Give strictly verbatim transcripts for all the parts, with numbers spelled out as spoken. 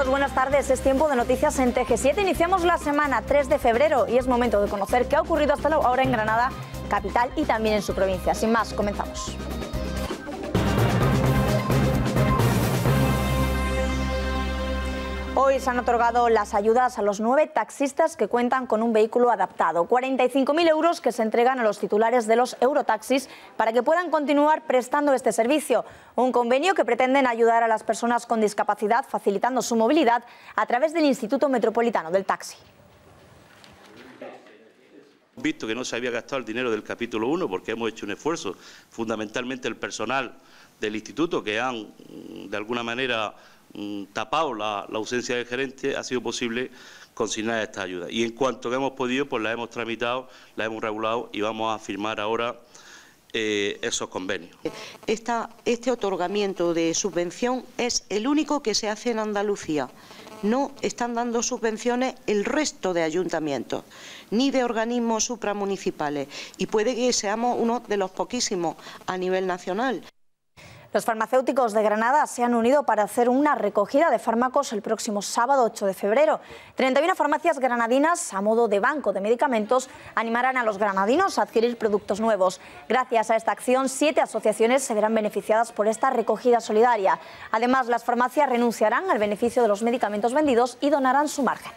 buenas tardes. Es tiempo de noticias en T G siete. Iniciamos la semana tres de febrero y es momento de conocer qué ha ocurrido hasta ahora en Granada, capital y también en su provincia. Sin más, comenzamos. Hoy se han otorgado las ayudas a los nueve taxistas que cuentan con un vehículo adaptado. cuarenta y cinco mil euros que se entregan a los titulares de los Eurotaxis para que puedan continuar prestando este servicio. Un convenio que pretenden ayudar a las personas con discapacidad facilitando su movilidad a través del Instituto Metropolitano del Taxi. Hemos visto que no se había gastado el dinero del capítulo uno porque hemos hecho un esfuerzo, fundamentalmente el personal del instituto, que han de alguna manera tapado la, la ausencia del gerente. Ha sido posible consignar esta ayuda y en cuanto que hemos podido pues la hemos tramitado, la hemos regulado y vamos a firmar ahora eh, esos convenios. Esta, este otorgamiento de subvención es el único que se hace en Andalucía. No están dando subvenciones el resto de ayuntamientos ni de organismos supramunicipales y puede que seamos uno de los poquísimos a nivel nacional. Los farmacéuticos de Granada se han unido para hacer una recogida de fármacos el próximo sábado ocho de febrero. treinta y una farmacias granadinas, a modo de banco de medicamentos, animarán a los granadinos a adquirir productos nuevos. Gracias a esta acción, siete asociaciones se verán beneficiadas por esta recogida solidaria. Además, las farmacias renunciarán al beneficio de los medicamentos vendidos y donarán su margen.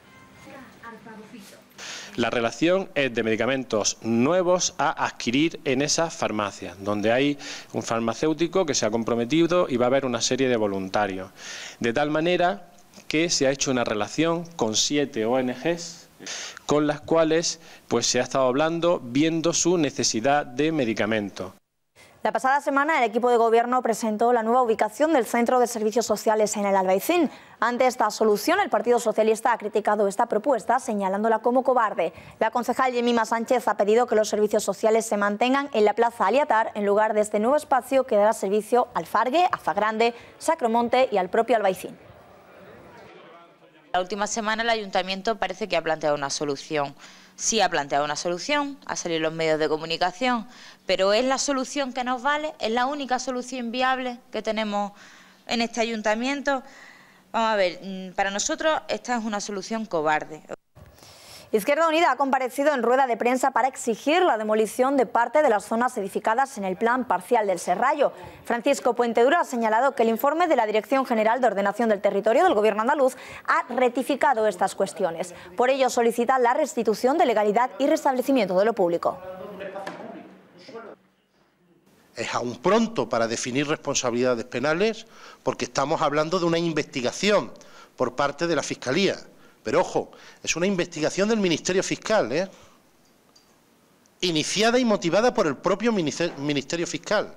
La relación es de medicamentos nuevos a adquirir en esas farmacias, donde hay un farmacéutico que se ha comprometido y va a haber una serie de voluntarios. De tal manera que se ha hecho una relación con siete O N Ges con las cuales pues, se ha estado hablando, viendo su necesidad de medicamentos. La pasada semana el equipo de gobierno presentó la nueva ubicación del Centro de Servicios Sociales en el Albaicín. Ante esta solución, el Partido Socialista ha criticado esta propuesta, señalándola como cobarde. La concejal Yemima Sánchez ha pedido que los servicios sociales se mantengan en la Plaza Aliatar en lugar de este nuevo espacio que dará servicio al Fargue, a Fagrande, Sacromonte y al propio Albaicín. La última semana el Ayuntamiento parece que ha planteado una solución. Sí ha planteado una solución, ha salido en los medios de comunicación, pero ¿es la solución que nos vale? ¿Es la única solución viable que tenemos en este ayuntamiento? Vamos a ver, para nosotros esta es una solución cobarde. Izquierda Unida ha comparecido en rueda de prensa para exigir la demolición de parte de las zonas edificadas en el plan parcial del Serrallo. Francisco Puentedura ha señalado que el informe de la Dirección General de Ordenación del Territorio del Gobierno andaluz ha rectificado estas cuestiones. Por ello solicita la restitución de legalidad y restablecimiento de lo público. Es aún pronto para definir responsabilidades penales porque estamos hablando de una investigación por parte de la Fiscalía. Pero ojo, es una investigación del Ministerio Fiscal, ¿eh? iniciada y motivada por el propio Ministerio Fiscal.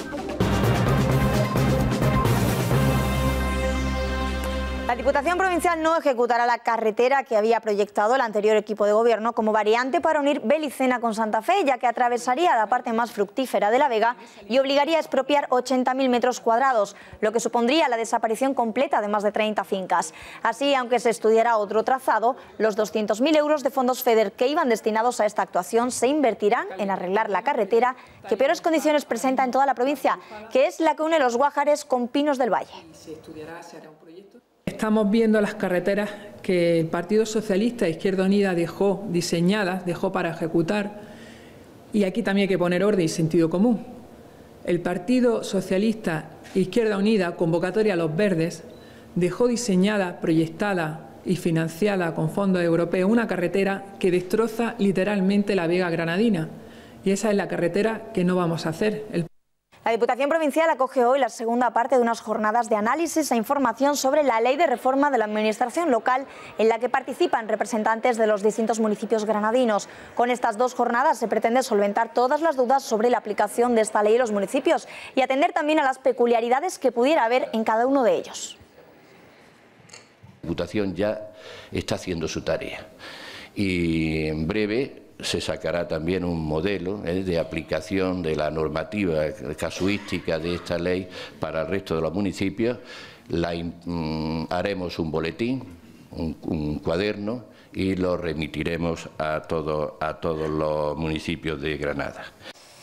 La Diputación Provincial no ejecutará la carretera que había proyectado el anterior equipo de gobierno como variante para unir Belicena con Santa Fe, ya que atravesaría la parte más fructífera de La Vega y obligaría a expropiar ochenta mil metros cuadrados, lo que supondría la desaparición completa de más de treinta fincas. Así, aunque se estudiara otro trazado, los doscientos mil euros de fondos FEDER que iban destinados a esta actuación se invertirán en arreglar la carretera que peores condiciones presenta en toda la provincia, que es la que une los Guájares con Pinos del Valle. Estamos viendo las carreteras que el Partido Socialista e Izquierda Unida dejó diseñadas, dejó para ejecutar, y aquí también hay que poner orden y sentido común. El Partido Socialista e Izquierda Unida, convocatoria a los verdes, dejó diseñada, proyectada y financiada con fondos europeos una carretera que destroza literalmente la Vega granadina, y esa es la carretera que no vamos a hacer. El La Diputación Provincial acoge hoy la segunda parte de unas jornadas de análisis e información sobre la Ley de Reforma de la Administración Local, en la que participan representantes de los distintos municipios granadinos. Con estas dos jornadas se pretende solventar todas las dudas sobre la aplicación de esta ley en los municipios y atender también a las peculiaridades que pudiera haber en cada uno de ellos. La Diputación ya está haciendo su tarea y en breve se sacará también un modelo eh, de aplicación de la normativa casuística de esta ley para el resto de los municipios. La, mm, haremos un boletín, un, un cuaderno y lo remitiremos a, todo, a todos los municipios de Granada.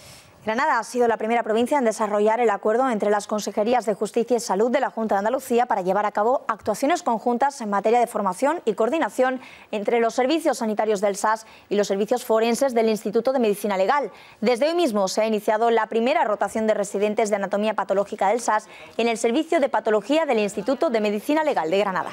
Granada ha sido la primera provincia en desarrollar el acuerdo entre las Consejerías de Justicia y Salud de la Junta de Andalucía para llevar a cabo actuaciones conjuntas en materia de formación y coordinación entre los servicios sanitarios del S A S y los servicios forenses del Instituto de Medicina Legal. Desde hoy mismo se ha iniciado la primera rotación de residentes de anatomía patológica del S A S en el Servicio de Patología del Instituto de Medicina Legal de Granada.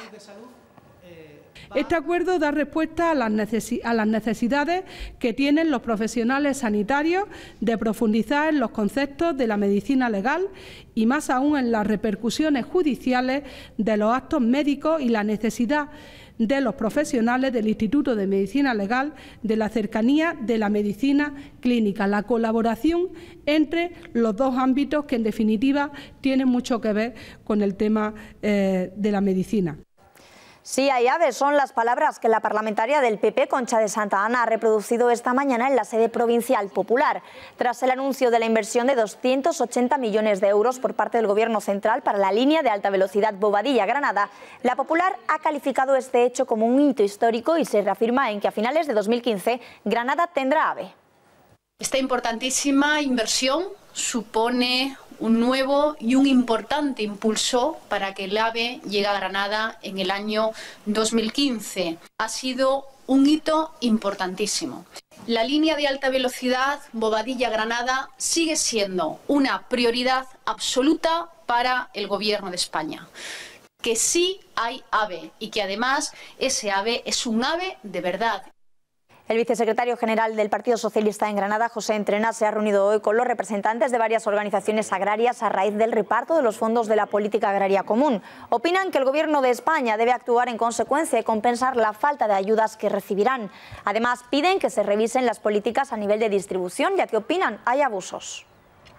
Este acuerdo da respuesta a las necesidades que tienen los profesionales sanitarios de profundizar en los conceptos de la medicina legal y más aún en las repercusiones judiciales de los actos médicos y la necesidad de los profesionales del Instituto de Medicina Legal de la cercanía de la medicina clínica, la colaboración entre los dos ámbitos que en definitiva tienen mucho que ver con el tema eh, de la medicina. Sí, hay aves, son las palabras que la parlamentaria del P P, Concha de Santa Ana, ha reproducido esta mañana en la sede provincial popular, tras el anuncio de la inversión de doscientos ochenta millones de euros por parte del Gobierno central para la línea de alta velocidad Bobadilla-Granada. La Popular ha calificado este hecho como un hito histórico y se reafirma en que a finales de dos mil quince Granada tendrá AVE. Esta importantísima inversión supone un nuevo y un importante impulso para que el AVE llegue a Granada en el año dos mil quince. Ha sido un hito importantísimo. La línea de alta velocidad Bobadilla-Granada sigue siendo una prioridad absoluta para el Gobierno de España. Que sí hay AVE y que además ese AVE es un AVE de verdad. El vicesecretario general del Partido Socialista en Granada, José Entrena, se ha reunido hoy con los representantes de varias organizaciones agrarias a raíz del reparto de los fondos de la política agraria común. Opinan que el Gobierno de España debe actuar en consecuencia y compensar la falta de ayudas que recibirán. Además, piden que se revisen las políticas a nivel de distribución, ya que opinan hay abusos.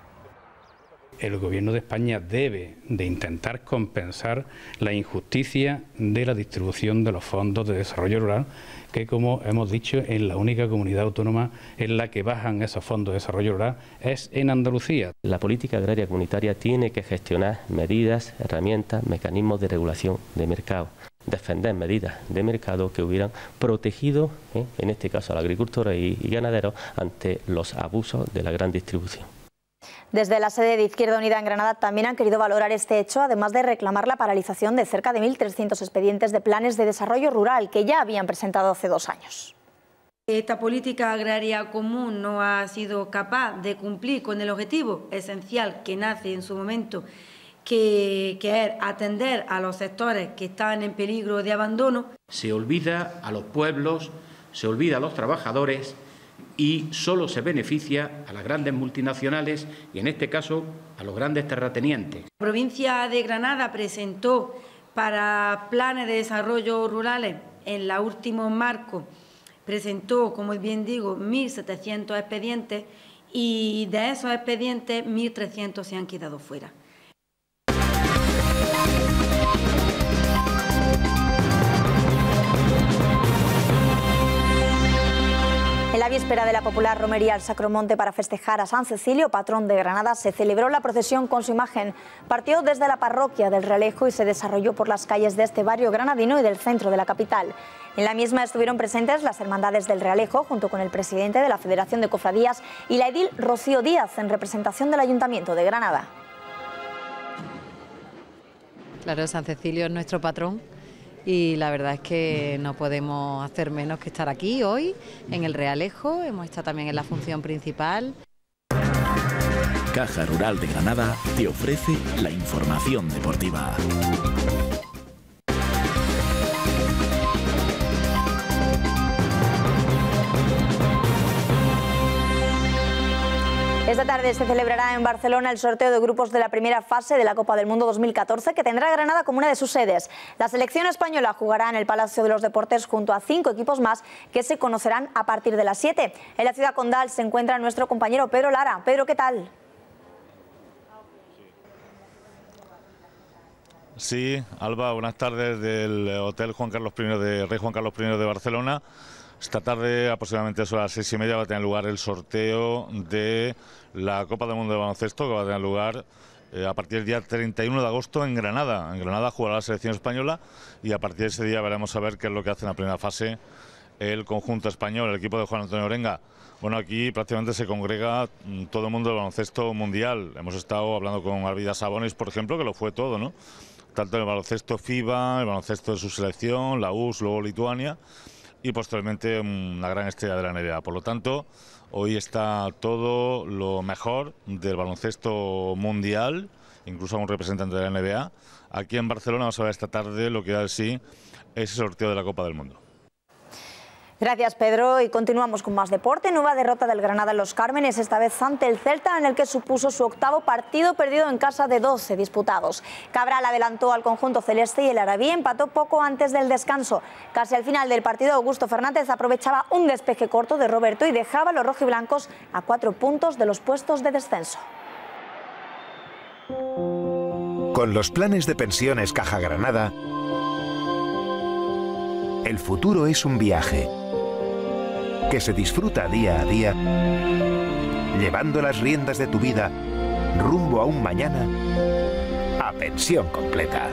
El Gobierno de España debe de intentar compensar la injusticia de la distribución de los fondos de desarrollo rural, que, como hemos dicho, en la única comunidad autónoma en la que bajan esos fondos de desarrollo rural es en Andalucía. La política agraria comunitaria tiene que gestionar medidas, herramientas, mecanismos de regulación de mercado, defender medidas de mercado que hubieran protegido, ¿eh? en este caso, a la agricultura y, y ganaderos ante los abusos de la gran distribución. Desde la sede de Izquierda Unida en Granada también han querido valorar este hecho, además de reclamar la paralización de cerca de mil trescientos expedientes de planes de desarrollo rural que ya habían presentado hace dos años. Esta política agraria común no ha sido capaz de cumplir con el objetivo esencial que nace en su momento, que, que es atender a los sectores que están en peligro de abandono. Se olvida a los pueblos, se olvida a los trabajadores y solo se beneficia a las grandes multinacionales y, en este caso, a los grandes terratenientes. La provincia de Granada presentó para planes de desarrollo rurales en la último marco, presentó, como bien digo, mil setecientos expedientes y de esos expedientes mil trescientos se han quedado fuera. En la víspera de la popular romería al Sacromonte para festejar a San Cecilio, patrón de Granada, se celebró la procesión con su imagen. Partió desde la parroquia del Realejo y se desarrolló por las calles de este barrio granadino y del centro de la capital. En la misma estuvieron presentes las hermandades del Realejo, junto con el presidente de la Federación de Cofradías y la edil Rocío Díaz, en representación del Ayuntamiento de Granada. Claro, San Cecilio es nuestro patrón. Y la verdad es que no podemos hacer menos que estar aquí hoy, en el Realejo. Hemos estado también en la función principal. Caja Rural de Granada te ofrece la información deportiva. Esta tarde se celebrará en Barcelona el sorteo de grupos de la primera fase de la Copa del Mundo dos mil catorce, que tendrá Granada como una de sus sedes. La selección española jugará en el Palacio de los Deportes junto a cinco equipos más que se conocerán a partir de las siete. En la ciudad condal se encuentra nuestro compañero Pedro Lara. Pedro, ¿qué tal? Sí, Alba, buenas tardes del Hotel Juan Carlos primero de Rey Juan Carlos primero de Barcelona. Esta tarde, aproximadamente a las seis y media, va a tener lugar el sorteo de la Copa del Mundo de Baloncesto, que va a tener lugar eh, a partir del día treinta y uno de agosto en Granada. En Granada jugará la selección española y a partir de ese día veremos a ver qué es lo que hace en la primera fase el conjunto español, el equipo de Juan Antonio Orenga. Bueno, aquí prácticamente se congrega todo el mundo del baloncesto mundial. Hemos estado hablando con Arvidas Sabonis, por ejemplo, que lo fue todo, ¿no? Tanto el baloncesto FIBA, el baloncesto de su selección, la U R S S, luego Lituania, y posteriormente una gran estrella de la N B A. Por lo tanto, hoy está todo lo mejor del baloncesto mundial, incluso un representante de la N B A. Aquí en Barcelona vamos a ver esta tarde lo que da de sí ese sorteo de la Copa del Mundo. Gracias, Pedro. Y continuamos con más deporte. Nueva derrota del Granada en Los Cármenes, esta vez ante el Celta, en el que supuso su octavo partido perdido en casa de doce disputados. Cabral adelantó al conjunto celeste y el Arabí empató poco antes del descanso. Casi al final del partido, Augusto Fernández aprovechaba un despeje corto de Roberto y dejaba a los rojiblancos a cuatro puntos de los puestos de descenso. Con los planes de pensiones Caja Granada, el futuro es un viaje que se disfruta día a día, llevando las riendas de tu vida rumbo a un mañana a pensión completa.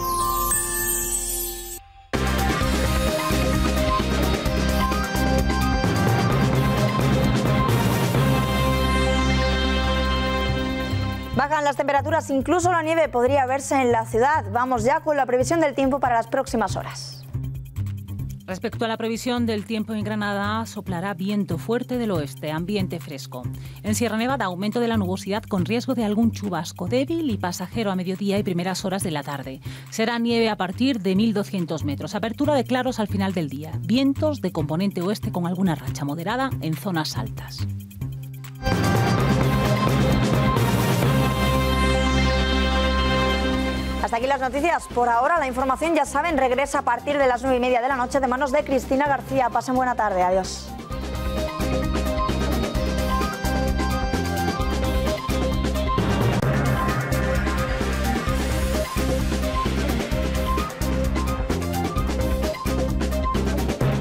Bajan las temperaturas, incluso la nieve podría verse en la ciudad. Vamos ya con la previsión del tiempo para las próximas horas. Respecto a la previsión del tiempo en Granada, soplará viento fuerte del oeste, ambiente fresco. En Sierra Nevada, aumento de la nubosidad con riesgo de algún chubasco débil y pasajero a mediodía y primeras horas de la tarde. Será nieve a partir de mil doscientos metros, apertura de claros al final del día. Vientos de componente oeste con alguna racha moderada en zonas altas. Hasta aquí las noticias. Por ahora, la información, ya saben, regresa a partir de las nueve y media de la noche de manos de Cristina García. Pasen buena tarde. Adiós.